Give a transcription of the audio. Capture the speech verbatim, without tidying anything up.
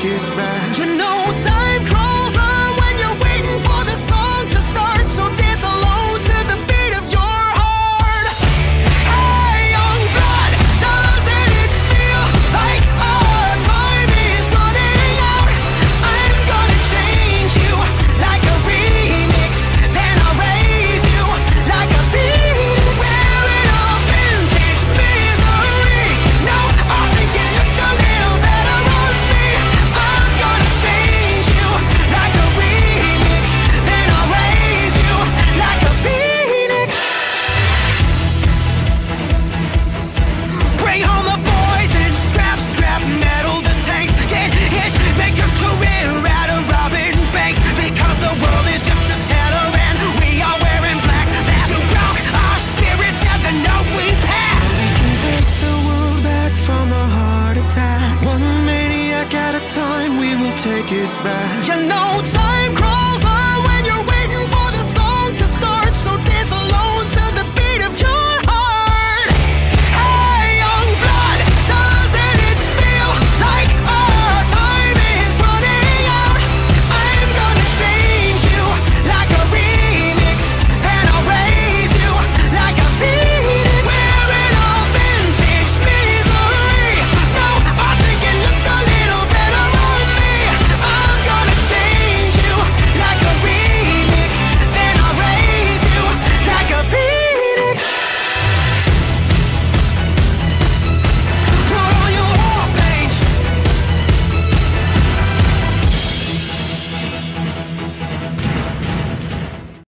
it back. You know time crawls on when you're waiting for the song to start, so dance alone to the beat of your heart. Hey, young blood, doesn't it feel like our time is running out? I'm gonna change you like a remix, then I'll raise you like a phoenix. Wearing authentic misery. No, I think it looked a little better on me. I'm gonna change you like a remix, then I'll raise you like a phoenix. Bring home the boys and scrap, scrap metal the tanks. Get hitched, make a career out of robbing banks, because the world is just a teller and we are wearing black. That's who broke our spirits as a note we pass. We can take the world back from a heart attack. One maniac at a time, we will take it back. You know time